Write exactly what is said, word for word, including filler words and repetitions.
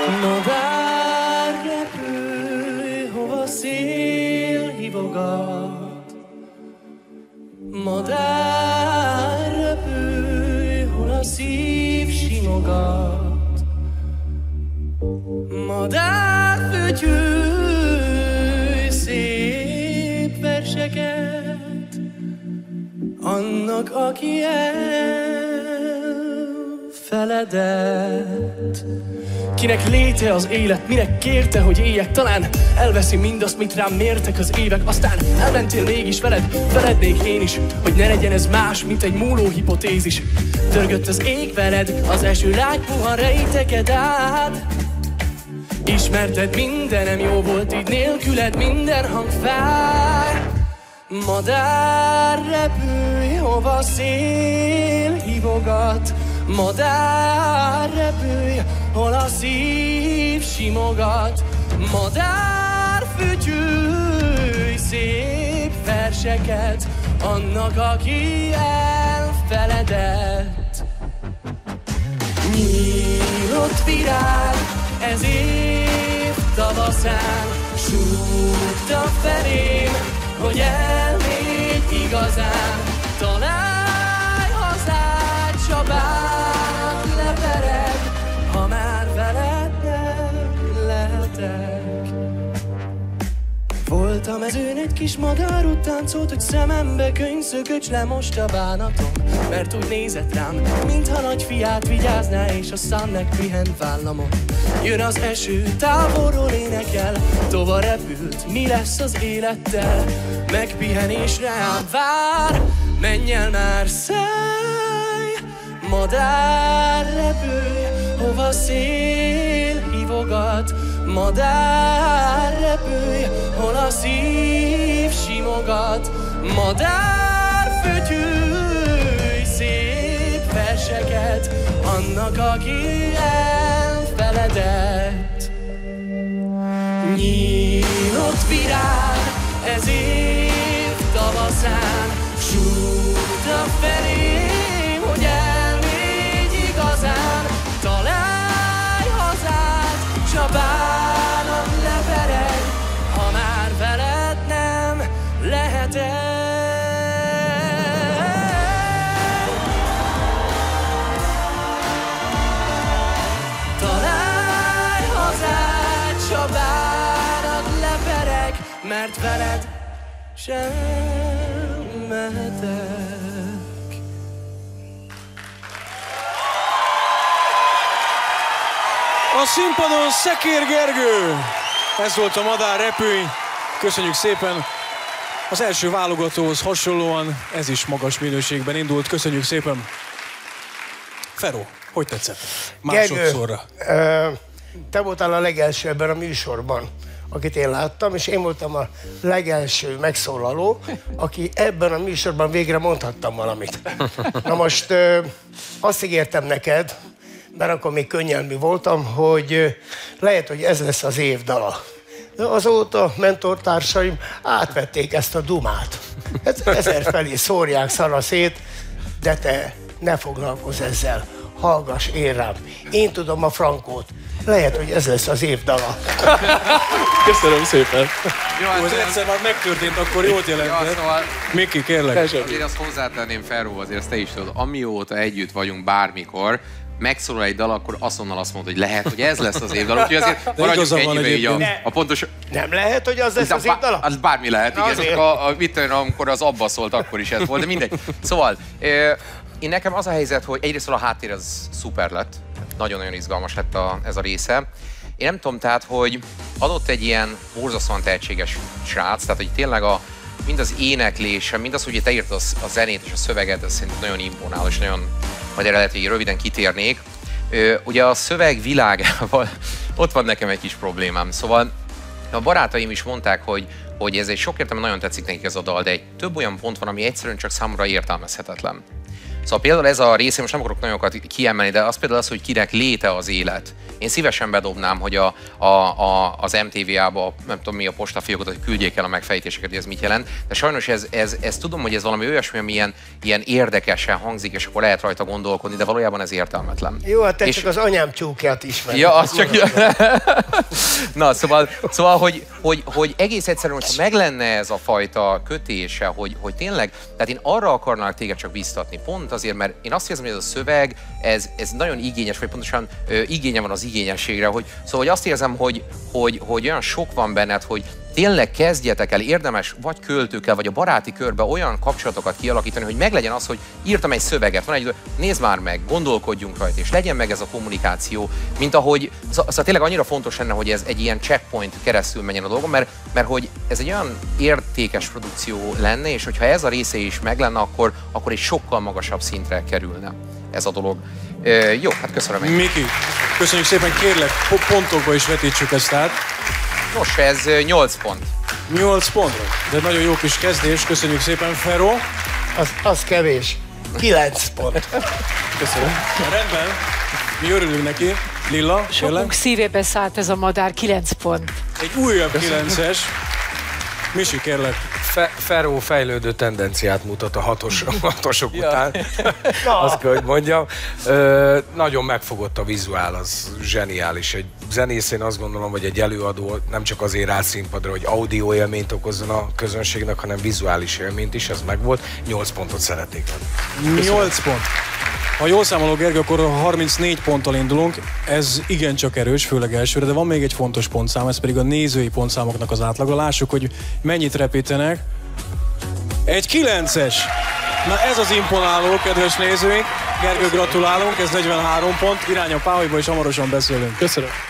Madár repülj, hova szél hívogat. Madár repülj, hol a szív simogat. Madár fütyülj szép verseket annak, aki elfeledett. Kinek léte az élet, minek kérte, hogy éljek? Talán elveszi mindazt, mit rám mértek az évek. Aztán elmentél mégis veled, felednék én is, hogy ne legyen ez más, mint egy múló hipotézis. Törgött az ég veled, az eső lágy puha rejteked át. Ismerted, mindenem jó volt, így nélküled minden hang fáj. Madár repülj, hova szél hívogat. Madár repülj, hol a szív simogat. Madár fütyülj szép verseket annak, aki elfeledett. Nyílott virág ez év tavaszán, súgta felém, hogy elmégy igazán. Találj hazád, Csabát lepered, ha már veled nem lehetek. Volt a mezőn egy kis madár, úgy táncolt, hogy szemembe könyvszököcs lemosta bánatom. Mert úgy nézett rám, mintha nagy fiát vigyázná, és a szám megpihent vállamon. Jön az eső, távolról énekel, tova repült, mi lesz az élettel? Megpihenés rám vár, menj el már, szállj! Madár repülj, hova szél hívogat. Madár repülj, hol a szív simogat. Madár fütyülj szép verseket annak, aki elfeledett. Nyílott virág ez év tavaszán, súgta felém, hogy elmégy igazán. Találj hazád, Csabának lepered, ha már veled nem lehetek. Találj hazád, Csabának lepereg, mert veled sem mehetek. A színpadon Szekér Gergő. Ez volt a Madár repülj. Köszönjük szépen. Az első válogatóhoz hasonlóan ez is magas minőségben indult. Köszönjük szépen. Feró, hogy tetszett? Másodszorra. Gergő, te voltál a legelső ebben a műsorban, akit én láttam, és én voltam a legelső megszólaló, aki ebben a műsorban végre mondhattam valamit. Na most azt ígértem neked, mert akkor még könnyelmű voltam, hogy lehet, hogy ez lesz az év dala. De azóta mentortársaim átvették ezt a dumát. Ezer felé szórják szara szét, de te ne foglalkozz ezzel. Hallgass én rám. Én tudom a frankót. Lehet, hogy ez lesz az év dala. Köszönöm szépen. Jó, hát ez egyszer már megtörtént, akkor jót jelentett. Ja, szóval Miki, kérlek. azért azt hozzátenném, Feró, azért ezt te is tudod, amióta együtt vagyunk bármikor, megszólal egy dal, akkor azonnal azt mondod, hogy lehet, hogy ez lesz az évdal. Úgyhogy azért maradjunk ennyibe így a, a pontos... Nem lehet, hogy az lesz az évdala? Az bármi lehet, igen. Azért. A, a, mit tudom, amikor az abba szólt, akkor is ez volt, de mindegy. Szóval, én nekem az a helyzet, hogy egyrészt a háttér az szuper lett. Nagyon-nagyon izgalmas lett a, ez a része. Én nem tudom, tehát, hogy adott egy ilyen borzasztóan tehetséges srác, tehát, hogy tényleg a, mind az éneklése, mind az, hogy te írtad a zenét és a szöveget, ez szerintem nagyon imponál, és nagyon, majd erre lehet, hogy röviden kitérnék. Ö, ugye a szöveg világával ott van nekem egy kis problémám, szóval a barátaim is mondták, hogy, hogy ez egy sok értelemben nagyon tetszik nekik ez a dal, de egy több olyan pont van, ami egyszerűen csak számomra értelmezhetetlen. Szóval például ez a része, most nem akarok nagyokat kiemelni, de az például az, hogy kinek léte az élet. Én szívesen bedobnám, hogy a, a, a, az em té vé á-ba, nem tudom mi a postafiókot, hogy küldjék el a megfejtéseket, hogy ez mit jelent, de sajnos ez, ez, ez tudom, hogy ez valami olyasmi, ami ilyen, ilyen érdekesen hangzik, és akkor lehet rajta gondolkodni, de valójában ez értelmetlen. Jó, hát te és... csak az anyám csúkját ismered. Ja, az csak... Na, szóval, szóval hogy, hogy, hogy egész egyszerűen, hogyha meg lenne ez a fajta kötése, hogy, hogy tényleg, tehát én arra akarnálak téged csak biztatni, pont azért, mert én azt érzem, hogy ez a szöveg, ez, ez nagyon igényes, vagy pontosan ö, igénye van az igényességre, hogy, szóval hogy azt érzem, hogy, hogy, hogy olyan sok van benned, hogy tényleg kezdjetek el érdemes vagy költőkkel, vagy a baráti körbe olyan kapcsolatokat kialakítani, hogy meglegyen az, hogy írtam egy szöveget, van egy, nézd már meg, gondolkodjunk rajta, és legyen meg ez a kommunikáció, mint ahogy, szóval tényleg annyira fontos lenne, hogy ez egy ilyen checkpoint keresztül menjen a dolgon, mert, mert hogy ez egy olyan értékes produkció lenne, és hogyha ez a része is meg lenne, akkor, akkor egy sokkal magasabb szintre kerülne ez a dolog. Ö, jó, hát köszönöm. Miki, köszönjük szépen, kérlek, pontokba is vetítsük ezt át. Nos, ez nyolc pont. nyolc pontra. De nagyon jó kis kezdés, köszönjük szépen, Feró. Az, az kevés. kilenc pont. Köszönöm. Rendben, mi örülünk neki. Lilla, Sokunk szívébe szállt ez a madár, kilenc pont. Egy újabb kilences. Misi, kérlek. Fe, Feró fejlődő tendenciát mutat a hatos, hatosok után. Azt kell, hogy mondjam. Ö, nagyon megfogott a vizuál, az zseniális. Egy zenész, én azt gondolom, hogy egy előadó nem csak azért áll színpadra, hogy audio élményt okozzon a közönségnek, hanem vizuális élményt is, ez megvolt. nyolc pontot szeretnék adni. nyolc pont. Ha jól számolok, Gergő, akkor harmincnégy ponttal indulunk. Ez igencsak erős, főleg elsőre, de van még egy fontos pontszám, ez pedig a nézői pontszámoknak az átlaga. Lássuk, hogy mennyit repítenek. Egy kilences! Na ez az imponáló, kedves nézőink. Gergő, gratulálunk, ez negyvenhárom pont. Irány a páholyba, és hamarosan beszélünk. Köszönöm.